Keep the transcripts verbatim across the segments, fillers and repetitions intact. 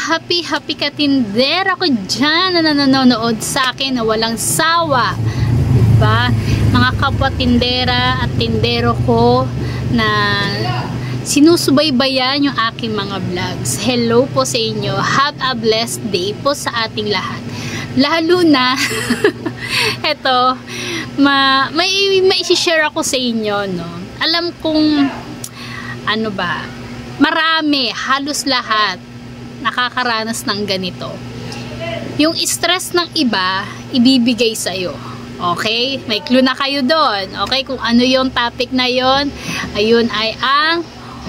happy happy katindera ko dyan na nanonood sa akin na walang sawa, diba? Mga kapwa tindera at tindero ko na sinusubaybayan yung aking mga vlogs. Hello po sa inyo. Have a blessed day po sa ating lahat. Lalo na eto, ma may may i-share ako sa inyo, no. Alam kong ano ba, marami, halos lahat nakakaranas ng ganito. Yung stress ng iba, ibibigay sa'yo. Okay? May clue na kayo doon. Okay? Kung ano yung topic na yon, ayun ay ang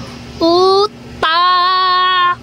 utang.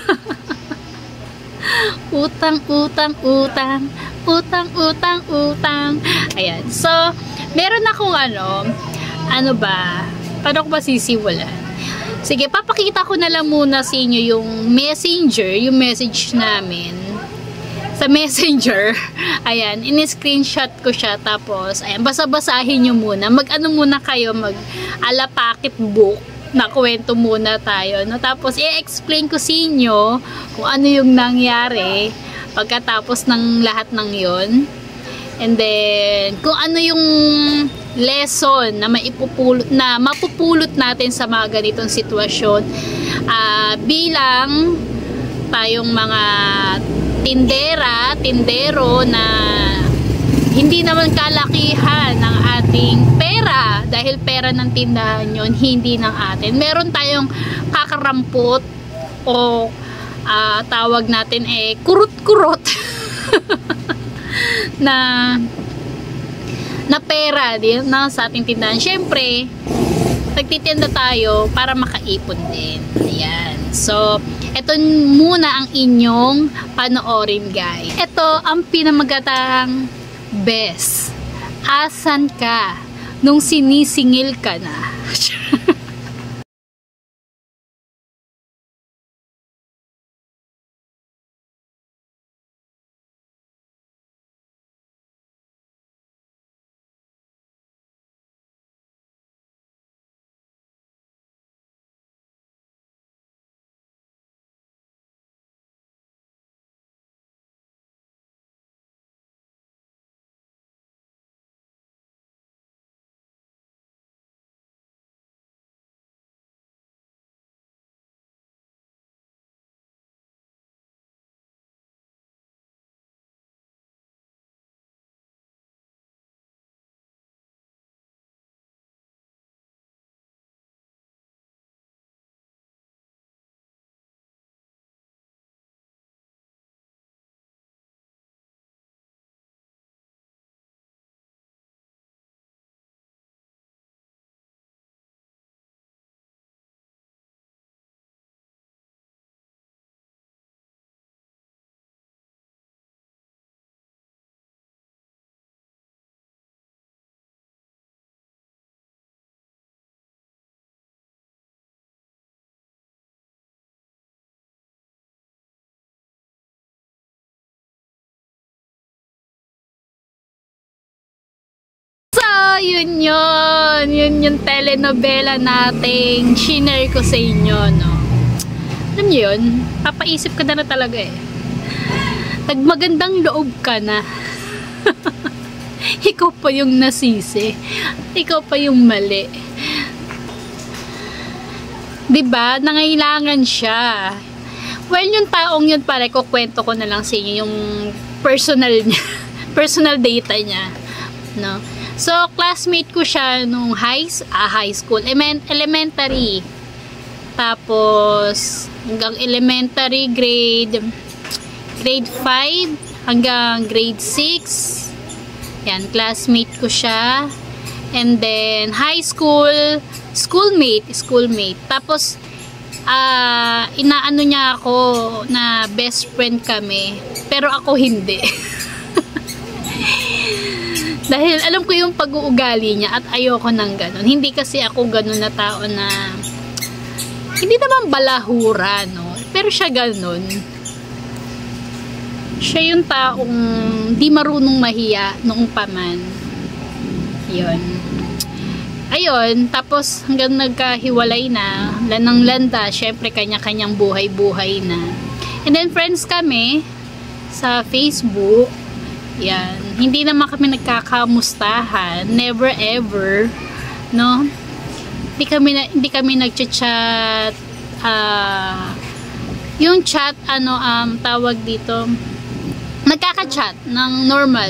Utang, utang, utang. Utang, utang, utang. Ayan. So, meron akong ano, ano ba, paano ko ba sisimulan? Sige, papakita ko na lang muna sa inyo yung messenger, yung message namin sa messenger. Ayan, in-screenshot ko siya. Tapos, ayan, basa-basahin nyo muna. Mag-ano muna kayo, mag-alapakit book na kwento muna tayo. No? Tapos, i-explain ko sa inyo kung ano yung nangyari pagkatapos ng lahat ng yon. And then, kung ano yung lesson na maipupulot na mapupulot natin sa mga ganitong sitwasyon uh, bilang tayong mga tindera, tindero na hindi naman kalakihan ng ating pera dahil pera ng tindahan yun, hindi ng atin. Meron tayong kakarampot o uh, tawag natin eh kurut-kurot na na pera din na sa ating tindahan. Syempre, nagtitinda tayo para makaipon din. Ayan. So, ito muna ang inyong panoorin, guys. Ito ang pinamagatang best. Asan ka nung sinisingil ka na? Yun yun, yun yung telenovela nating shinare ko sa inyo, no. Alam niyo yun, papaisip ka na na talaga eh. Nagmagandang loob ka na. Ikaw pa yung nasisi. Ikaw pa yung mali. Diba? Nangailangan siya. Well, yung taong yun, pare ko, kwento ko na lang sa inyo yung personal niya. Personal data niya, no. So, classmate ko siya nung high, ah, high school, elementary. Tapos, hanggang elementary grade, grade five, hanggang grade six. Yan, classmate ko siya. And then, high school, schoolmate, schoolmate. Tapos, ah, inaano niya ako na best friend kami. Pero ako hindi. Dahil alam ko yung pag-uugali niya at ayoko nang ganun. Hindi kasi ako ganun na tao na hindi naman balahura, no? Pero siya ganun. Siya yung taong di marunong mahiya noong paman. Yun. Ayun, tapos hanggang nagkahiwalay na, lanang landa, syempre kanya-kanyang buhay-buhay na. And then friends kami sa Facebook. Yan. Hindi naman kami nagkakamustahan. Never ever. No? Hindi kami, na, hindi kami nag-chat. Uh, yung chat, ano, um, tawag dito, nagkaka-chat ng normal.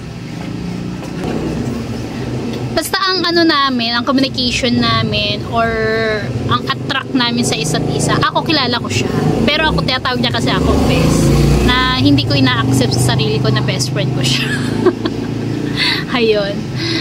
Basta ang ano namin, ang communication namin, or ang attract namin sa isa't isa, ako kilala ko siya. Pero ako, tinatawag niya kasi ako best. Na hindi ko ina-accept sa sarili ko na best friend ko siya. Ayun.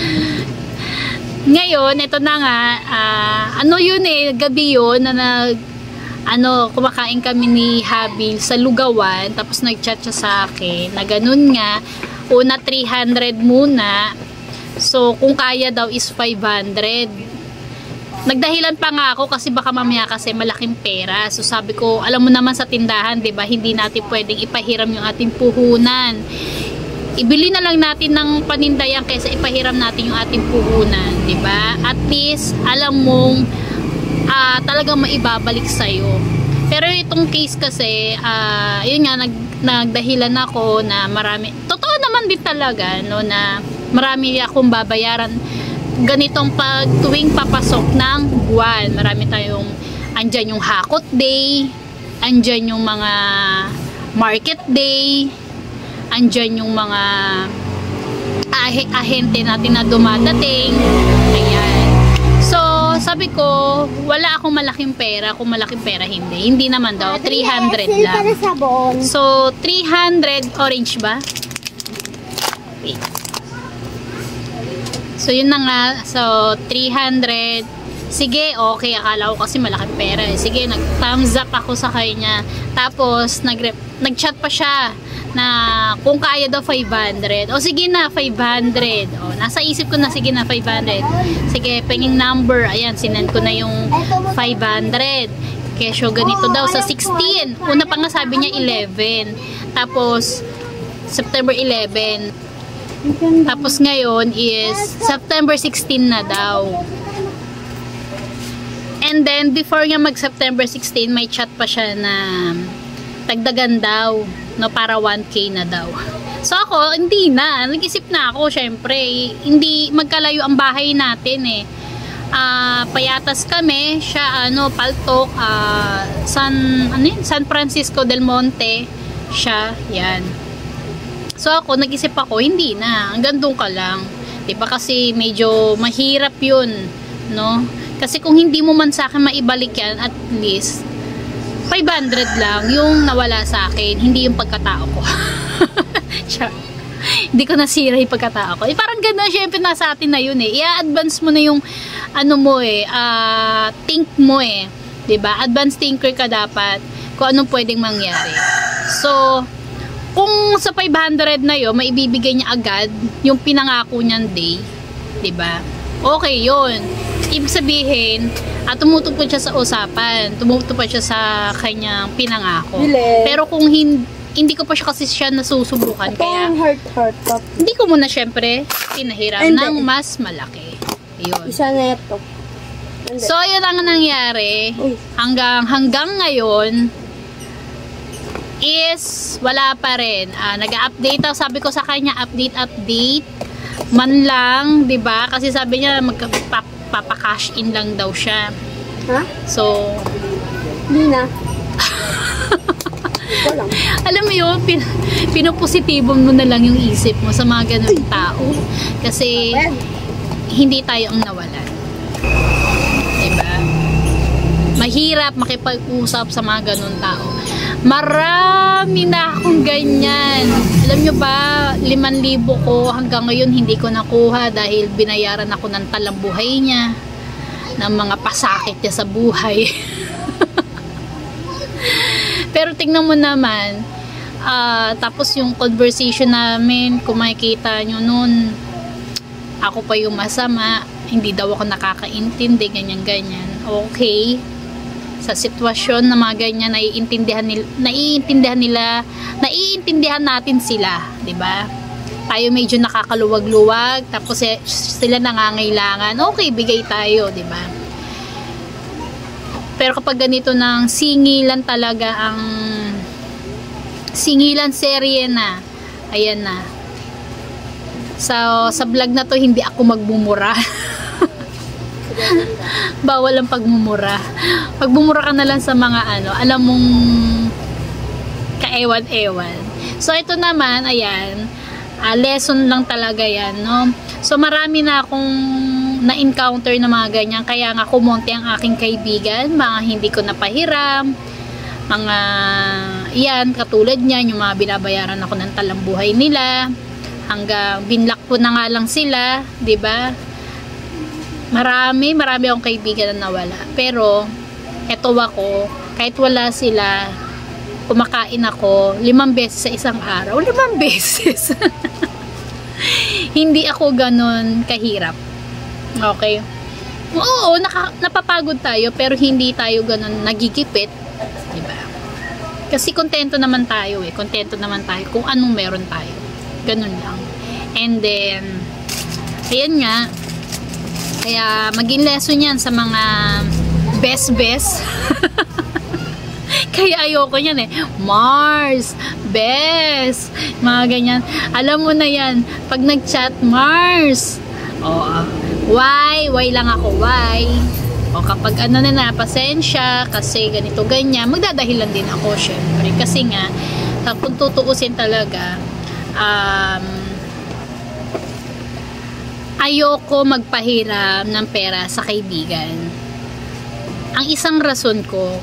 Ngayon, ito na nga, uh, ano yun eh, gabi yun, na nag, ano, kumakain kami ni Habil sa Lugawan, tapos nag-chat siya sa akin, na ganun nga, una three hundred muna, so kung kaya daw is five hundred. Nagdahilan pa nga ako kasi baka mamaya kasi malaking pera. So sabi ko, alam mo naman sa tindahan, 'di ba? Hindi natin pwedeng ipahiram yung ating puhunan. Ibili na lang natin ng panindayan kaysa ipahiram natin yung ating puhunan, 'di ba? At least alam mong uh, talagang maibabalik sa iyo. Pero itong case kasi, uh, yun nga, nag, nagdahilan ako na marami, totoo naman din talaga, no, na marami akong babayaran ganitong pag tuwing papasok ng buwan. Marami tayong, andyan yung Hakot Day, andyan yung mga Market Day, andyan yung mga ah ahente natin na dumadating. Ayan. So, sabi ko, wala akong malaking pera. Kung malaking pera, hindi. Hindi naman daw. three hundred lang. So, three hundred, orange ba? Okay. So, yun na nga. So, three hundred. Sige, okay. Akala ko kasi malaking pera. Sige, nag-thumbs up ako sa kanya. Tapos, nag-chat pa siya na kung kaya daw five hundred. O, sige na, five hundred. O, nasa isip ko na, sige na, five hundred. Sige, penging number. Ayan, sinend ko na yung five hundred. Kesyo, ganito daw sa sixteen. Una pa nga sabi niya eleven. Tapos, September eleven. Tapos ngayon is September sixteen na daw. And then before nga mag September sixteen, may chat pa siya na tagdagan daw, no, para one K na daw. So ako, hindi na. Nag-isip na ako, syempre, hindi magkalayo ang bahay natin eh. Uh, payatas kami, siya ano, Paltok, uh, San, ano yun? San Francisco del Monte, siya, yan. So ako, nag-isip ako, hindi na, hanggang doon ka lang. Diba kasi medyo mahirap yun, no? Kasi kung hindi mo man sa akin maibalik yan, at least, five hundred lang yung nawala sa akin, hindi yung pagkatao ko. Hindi ko nasira yung pagkatao ko. Eh, parang gano'n, syempre nasa atin na yun eh. I-advance mo na yung, ano mo eh, uh, think mo eh. Diba? Advanced thinker ka dapat kung anong pwedeng mangyari. So, kung sa five hundred na yun, maibibigay niya agad yung pinangako niyang day, diba? Okay yun. Ibig sabihin, at tumutupad siya sa usapan, tumutupad siya sa kanyang pinangako. Bile. Pero kung hindi, hindi ko pa siya kasi siya nasusubukan, ito kaya heart, heart, heart. Hindi ko muna syempre pinahiram and ng mas malaki. Yun. Isa na ito. So, yun ang nangyari. Uy. Hanggang, hanggang ngayon, is wala pa rin. Ah, nag-update ako, sabi ko sa kanya, update, update. Man lang, 'di ba? Kasi sabi niya magpapa-cash in lang daw siya. Ha? So, hindi na. Alam mo yun, pin pinupositibo mo na lang yung isip mo sa mga ganung tao. Kasi, hindi tayo ang nawalan. Diba? Mahirap makipag-usap sa mga ganung tao. Marami na akong ganyan. Alam nyo ba, limang libo ko hanggang ngayon hindi ko nakuha dahil binayaran ako ng talambuhay niya, ng mga pasakit niya sa buhay. Pero tingnan mo naman, uh, tapos yung conversation namin, kung makikita nyo nun, ako pa yung masama, hindi daw ako nakakaintindi, ganyan-ganyan. Okay. Sa sitwasyon na mga ganyan, naiintindihan nila, naiintindihan nila, naiintindihan natin sila, 'di ba? Tayo medyo nakakaluwag-luwag, tapos sila nangangailangan, okay, bigay tayo, 'di ba? Pero kapag ganito ng singilan talaga ang Singilan serye na. Ayan na. So, sa vlog na to, hindi ako magmumura. Bawal ang pagmumura. Pagmumura ka na lang sa mga ano, alam mong kaewan-ewan. So, ito naman, ayan, uh, lesson lang talaga yan, no? So, marami na akong na-encounter na mga ganyan. Kaya nga kumonti ang aking kaibigan, mga hindi ko napahiram, mga, yan, katulad niyan, yung mga binabayaran ako ng talambuhay nila, hanggang binlock ko na nga lang sila, 'di ba? Marami, marami akong kaibigan na nawala. Pero eto ako, kahit wala sila, kumakain ako limang beses sa isang araw. Limang beses. Hindi ako ganun kahirap. Okay? Oo, naka, napapagod tayo, pero hindi tayo ganun nagigipit, 'di ba? Kasi kontento naman tayo eh. Kontento naman tayo kung anong meron tayo. Ganun lang. And then, ayan nga, kaya maging lesson yan sa mga best-best. Kaya ayoko yan eh. Mars, best, mga ganyan. Alam mo na yan, pag nag-chat, Mars. O, why? Why lang ako, why? O kapag ano na na, pasensya, kasi ganito, ganyan, magdadahilan din ako, syempre. Kasi nga, kung tutuusin talaga, Um, ayoko magpahiram ng pera sa kaibigan. Ang isang rason ko,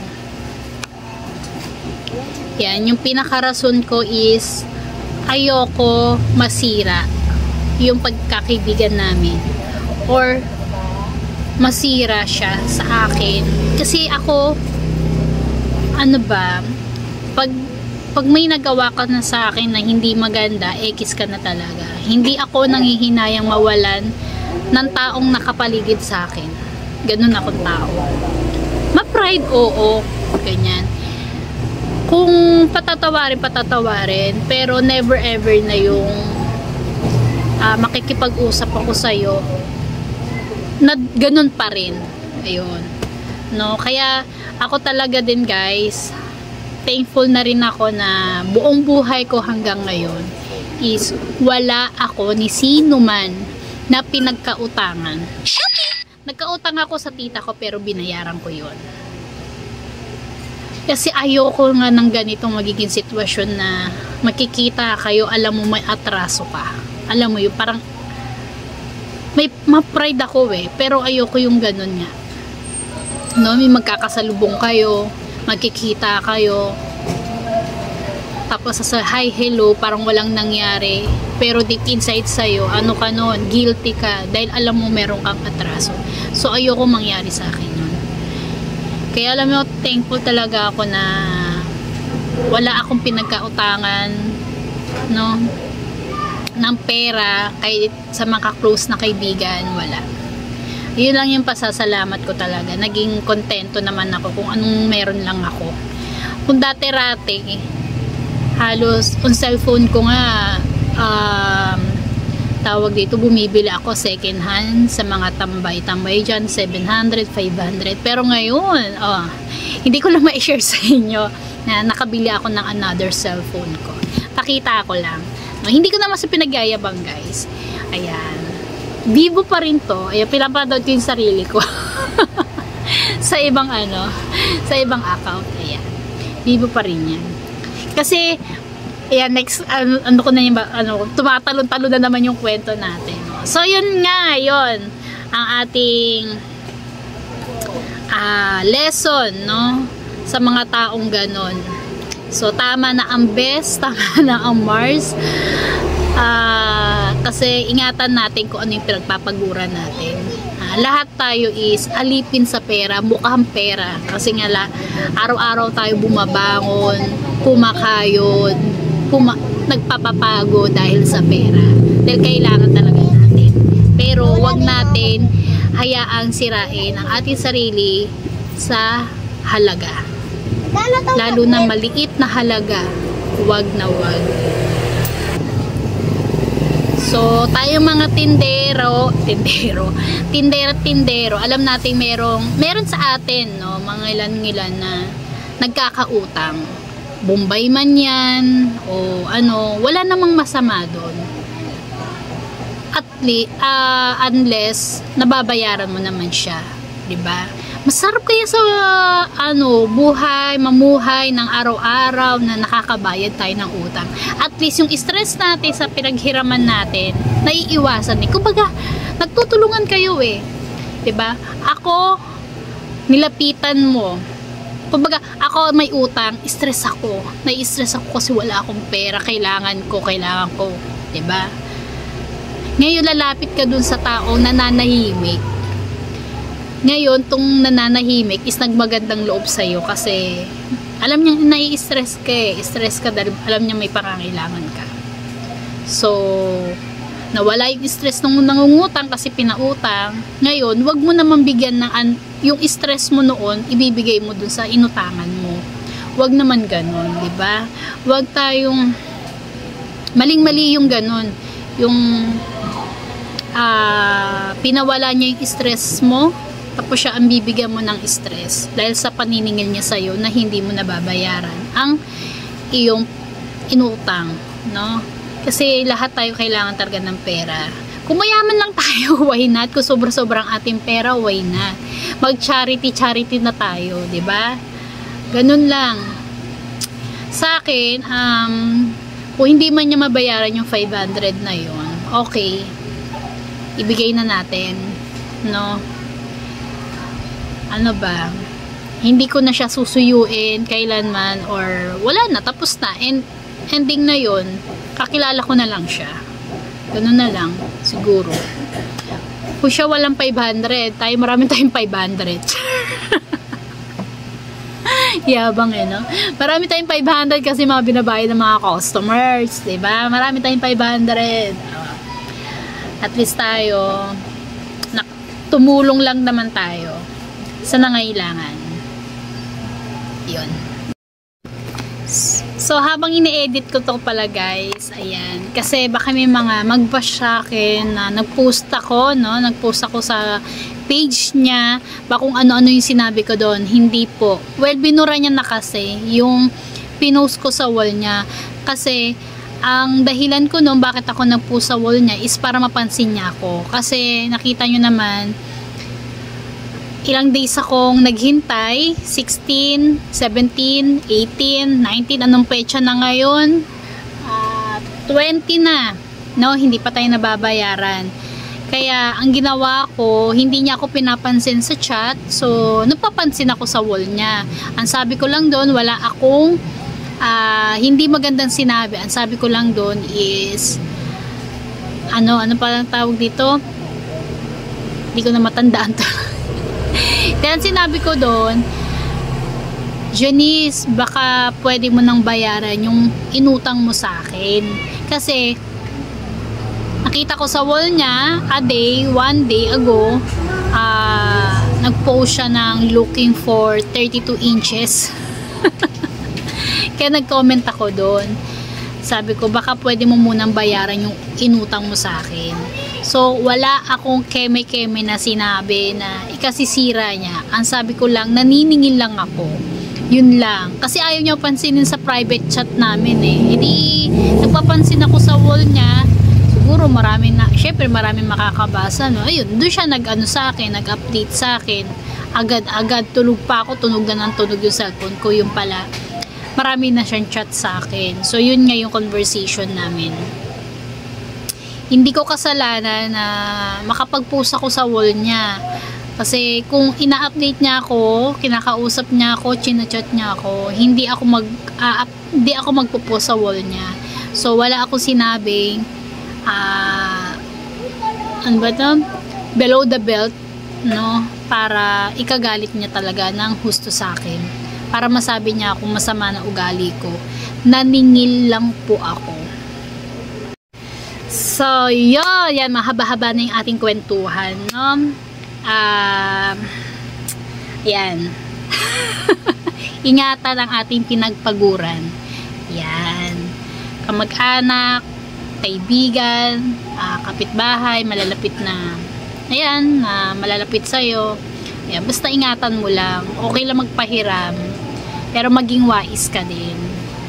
yan, yung pinakarason ko is ayoko masira yung pagkakaibigan namin or masira siya sa akin. Kasi ako, ano ba, pag pag may nagawa ka na sa akin na hindi maganda, ekis ka na talaga. Hindi ako nanghihinayang mawalan ng taong nakapaligid sa akin. Ganun akong tao. Ma-pride, oo. Ganyan. Kung patatawarin, patatawarin. Pero never ever na yung uh, makikipag-usap ako sa'yo na ganun pa rin. Ayun. No? Kaya ako talaga din, guys, thankful na rin ako na buong buhay ko hanggang ngayon is wala ako ni sino man na pinagkautangan. Nagkautang ako sa tita ko pero binayaran ko yon. Kasi ayoko nga ng ganitong magiging sitwasyon na makikita kayo, alam mo may atraso ka. Alam mo yun, parang may ma-pride ako eh, pero ayoko yung ganun nga. No, may magkakasalubong kayo, magkikita kayo, tapos sa hi, hello, parang walang nangyari, pero deep inside sa'yo, ano ka nun, guilty ka, dahil alam mo meron kang atraso. So ayoko mangyari sa akin yun. Kaya alam mo, thankful talaga ako na wala akong pinagkautangan, no, ng pera, kahit sa mga close na kaibigan, wala. Yun lang yung pasasalamat ko talaga. Naging kontento naman ako kung anong meron lang ako. Kung dati-rati, halos, on cellphone ko nga, um, tawag dito, bumibili ako second hand sa mga tambay-tambay dyan, seven hundred, five hundred. Pero ngayon, oh, hindi ko lang ma-share sa inyo na nakabili ako ng another cellphone ko. Pakita ko lang. No, hindi ko naman sa pinagyayabang, guys. Ayan. Vivo pa rin to. Ayan, pinapanood ko yung sarili ko. Sa ibang ano, sa ibang account. Ayan. Vivo pa rin yan. Kasi, ayan, next, ano, ano ko na yung, ano, tumatalon-talon na naman yung kwento natin. No? So, yun nga, yun. Ang ating uh, lesson, no? Sa mga taong ganon. So, tama na ang best, tama na ang Mars. Uh, kasi ingatan natin kung ano yung pinagpapaguran natin. Uh, lahat tayo is alipin sa pera, mukhang pera. Kasi nga la, araw-araw tayo bumabangon, kumakayod, kuma nagpapapago dahil sa pera. Dahil kailangan talaga natin. Pero wag natin hayaang sirain ang ating sarili sa halaga. Lalo na maliit na halaga, wag na wag. So, tayo mga tindero, tindero, tindero, tindero, alam natin merong, meron sa atin, no, mga ilan-ilan na nagkakautang. Bombay man yan, o ano, wala namang masama doon. At least, uh, unless, nababayaran mo naman siya. Diba? Masarap kaya sa, ano, buhay, mamuhay ng araw-araw na nakakabayad tayo ng utang. At least, yung stress natin sa pinaghiraman natin, naiiwasan eh. Kumbaga, nagtutulungan kayo eh. Diba? Ako, nilapitan mo. Kumbaga, ako may utang, stress ako. Nai-stress ako kasi wala akong pera. Kailangan ko, kailangan ko. Diba? Ngayon, lalapit ka dun sa taong nananahimik. Ngayon, tong nananahimik is nagmagandang loob sa'yo kasi alam niya, nai-stress ka eh. Stress ka dahil alam niya may pangangailangan ka. So, nawala yung stress nung nangungutang kasi pinautang. Ngayon, wag mo naman bigyan ng an yung stress mo noon, ibibigay mo dun sa inutangan mo. Wag naman ganun, di ba? Wag tayong maling-mali yung ganun. Yung uh, pinawala niya yung stress mo, tapos siya ang bibigyan mo ng stress dahil sa paniningil niya sa'yo na hindi mo nababayaran ang iyong inutang, no? Kasi lahat tayo kailangan talaga ng pera. Kung mayaman lang tayo, why not? Kung sobra-sobrang ating pera, why not? Mag-charity-charity na tayo, di ba? Ganun lang. Sa akin, um, kung hindi man niya mabayaran yung five hundred na yon, okay. Ibigay na natin, no? Ano ba? Hindi ko na siya susuyuin kailanman or wala na, tapos na. And ending na yon, kakilala ko na lang siya. Ganun na lang, siguro. Kung siya walang five hundred, tayo marami tayong five hundred. Yabang eh, no? Marami tayong five hundred kasi mga binabayad ng mga customers, diba? Marami tayong five hundred. At least tayo, na, tumulong lang naman tayo sa nangailangan. Yun. So, habang ini-edit ko to pala guys, ayan, kasi baka may mga mag-bash sa akin na nag-post ako, no? Nag-post ako sa page niya, baka kung ano-ano yung sinabi ko doon. Hindi po. Well, binura niya na kasi yung pinost ko sa wall niya. Kasi, ang dahilan ko noon bakit ako nag-post sa wall niya is para mapansin niya ako. Kasi, nakita nyo naman, ilang days akong naghintay, sixteen, seventeen, eighteen, nineteen, anong petsa na ngayon? Uh, twenty na, no? Hindi pa tayo nababayaran. Kaya, ang ginawa ko, hindi niya ako pinapansin sa chat, so, napapansin ako sa wall niya. Ang sabi ko lang doon, wala akong, uh, hindi magandang sinabi. Ang sabi ko lang doon is, ano, ano palang tawag dito? Hindi ko na matandaan to. Kaya sinabi ko doon, Janice, baka pwede mo nang bayaran yung inutang mo sa akin. Kasi, nakita ko sa wall niya, a day, one day ago, uh, nag-post siya ng looking for thirty-two inches. Kaya nag-comment ako doon. Sabi ko, baka pwede mo munang bayaran yung inutang mo sa akin. So, wala akong keme-keme na sinabi na ikasisira niya. Ang sabi ko lang, naniningil lang ako. Yun lang. Kasi ayaw niya pansinin sa private chat namin eh. Hindi, nagpapansin ako sa wall niya. Siguro marami na, syempre marami makakabasa, no? Ayun, doon siya nag-ano sa akin, nag-update sa akin. Agad-agad, tulog pa ako, tunog na ng tunog yung cellphone ko. Yung pala, marami na siyang chat sa akin. So, yun nga yung conversation namin. Hindi ko kasalanan na makapag-post ako sa wall niya. Kasi kung ina-update niya ako, kinakausap niya ako, chinachat niya ako, hindi ako mag uh, hindi ako magpo-post sa wall niya. So wala ako sinabing uh, ano ba 'to? Below the belt, no? Para ikagalit niya talaga ng husto sa akin. Para masabi niya kung masama na ugali ko. Naningil lang po ako. So, yun, yan, mahaba-haba na yung ating kwentuhan, no? Uh, yan. Ingatan ang ating pinagpaguran. Yan. Kamag-anak, kaibigan, uh, kapitbahay, malalapit na, ayan, na uh, malalapit sa'yo. Ayan, basta ingatan mo lang. Okay lang magpahiram, pero maging wais ka din.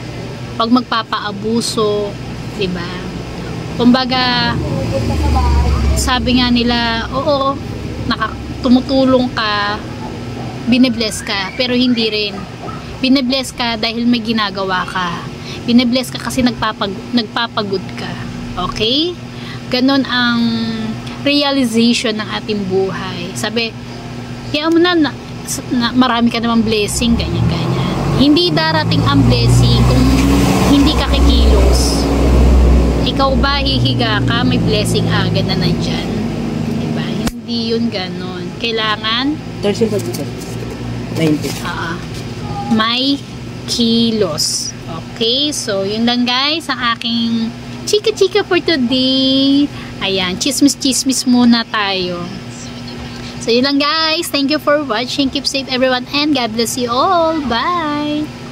Pag magpapaabuso, 'di ba? Kumbaga, sabi nga nila, oo, naka, tumutulong ka, binibless ka, pero hindi rin. Binibless ka dahil may ginagawa ka. Binibless ka kasi nagpapag, nagpapagod ka. Okay? Ganon ang realization ng ating buhay. Sabi, kaya mo na, na, na marami ka namang blessing, ganyan, ganyan. Hindi darating ang blessing kung hindi ka kikilos. Ikaw ba, hihiga ka, may blessing agad na nandyan. Diba? Hindi yun ganon. Kailangan thirty dito. ninety. Uh, may kilos. Okay, so yun lang guys ang aking chika-chika for today. Ayan, chismis-chismis muna tayo. So yun lang guys. Thank you for watching. Keep safe everyone and God bless you all. Bye!